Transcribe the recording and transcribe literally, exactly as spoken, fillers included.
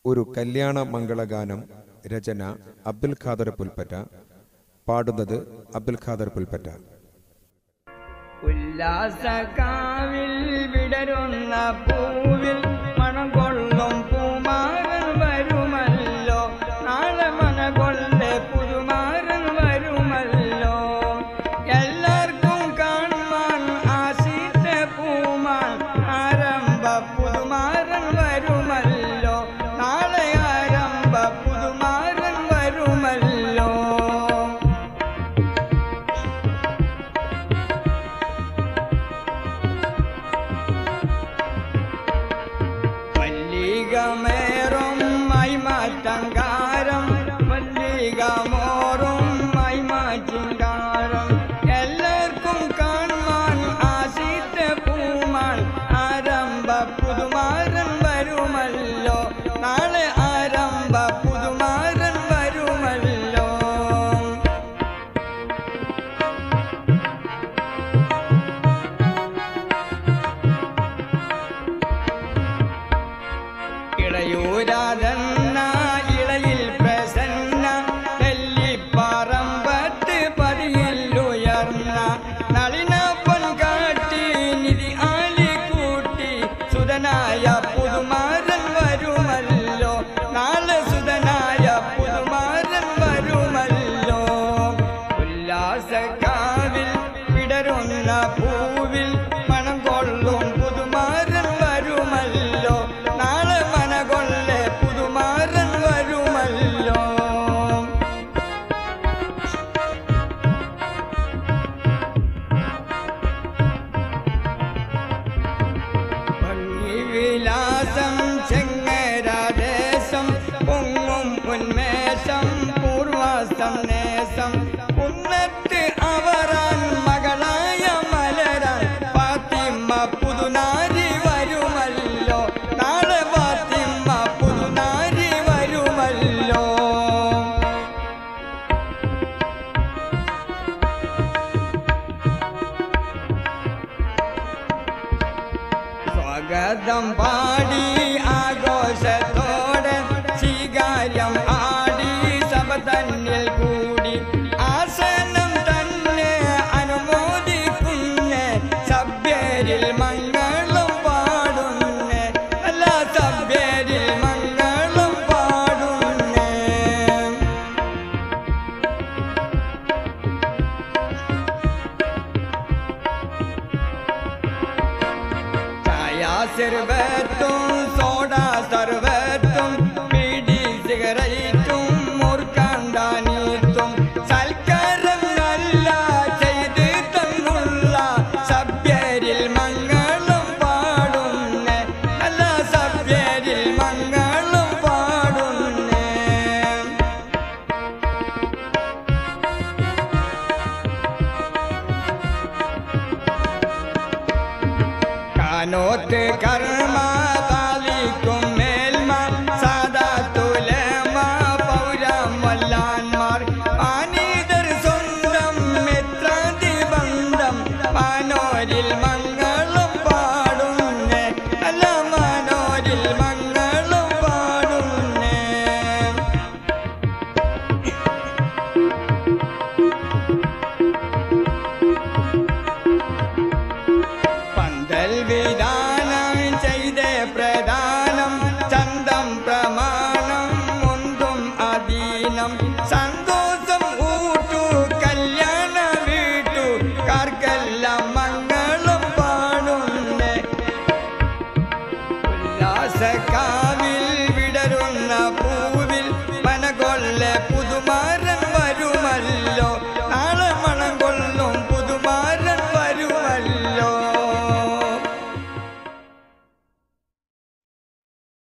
ഒരു കല്യാണ മംഗളഗാനം. രചന അബ്ദുൽ ഖാദർ പുൽപ്പറ്റ. പാടുന്നത് അബ്ദുൽ ഖാദർ പുൽപ്പറ്റ. ഉല്ലാസകാവിൽ വിടരുന്ന പൂവിൽ മണം കൊള്ളും പൂമാരൻ വരുമല്ലോ, നാളെ മന കൊള്ളെ പുതുമാരൻ വരുമല്ലോ. എല്ലാവർക്കും കാണുവാൻ ആശിച്ച പൂമാൻ ആരംഭ പുതുമാരൻ വരുമല്ലോ, നാളെ ആരംഭ പുതുമാരൻ വരുമല്ലോ. മല്ലികമേറും മൈമാറ്റങ്കാരം, മല്ലികമോറും മൈമാറ്റിങ്കാരം, എല്ലാവർക്കും കാണുവാൻ ആശിച്ച പൂമാൻ ആരംഭ പുതുമാരൻ വരുമല്ലോ, നാളെ ആരംഭ പുതുമാരൻ വരുമല്ലോ. ഇളയൂരാതന്ന ഇളയിൽ പ്രസന്ന, നെല്ലിപ്പറമ്പത്ത് പതിയിലുയർന്ന നളിനപ്പൻ കാട്ടി നിധി ആലിക്കൂട്ടി, സുതനായ പുതുമാരൻ വരുമല്ലോ, നാളെ സുതനായ പുതുമാരൻ വരുമല്ലോ. ഉല്ലാസക്കാവിൽ വിടരുന്ന പൂവിൽ മണം കൊള്ളും പുതുമാരൻ വരുമല്ലോ, നാളെ മന കൊള്ളെ പുതുമാരൻ വരുമല്ലോ. ഭംഗിവിലാസം ചെങ്ങരാദേശം, പൊങ്ങും ഉന്മേഷം പൂർവ സന്ദേശം, ഉന്നത്ത് അവരാൻ മകളായ മലരാൻ ഫാത്തിമ പുതുനാരി വരുമല്ലോ, നാളെ ഫാത്തിമ പുതുനാരി വരുമല്ലോ. സ്വാഗതം പാടി ആഘോഷത്തോടെ സ്വീകാര്യം ആടി സഭ തന്നിൽ കൂടി, ആസനം തന്നെ അനുമോദിക്കുന്നേ, സഭ്യരിൽ മംഗളം പാടുന്നേ, അല്ല സഭ്യരിൽ മംഗളം പാടുന്നേ. ചായ സർവത്തും സോഡ സർവത്തും ബീഡി സിഗരറ്റും മുർക്കാണ്ടാനീത്തും സൽക്കാരം നല്ല ചെയ്ത് തന്നുള്ള സഭ്യരിൽ മംഗളം പാടുന്നേ, നല്ല സഭ്യരിൽ മംഗളം പാടുന്നേ. കാനോത്ത് കർമ്മ താലിക്കും മേൽമ, സാദാത്തുലമ പൗരമല്ലാന്മാർ, മാനീതർ സ്വന്തം മിത്രാദി ബന്ധം, മാനോരിൽ മംഗളം പാടുന്നേ, അല്ല മാനോരിൽ മംഗളം പാടുന്നേ. പന്തൽ വിധാനം ചെയ്തേ പ്രധാനം, ചന്തം പ്രമാണം മുന്തും അധീനം, സന്തോഷം ഊട്ടു കല്യാണ വീട്ടു കാർക്കെല്ലാം മംഗളം പാടുന്നേ. ഉല്ലാസക്കാ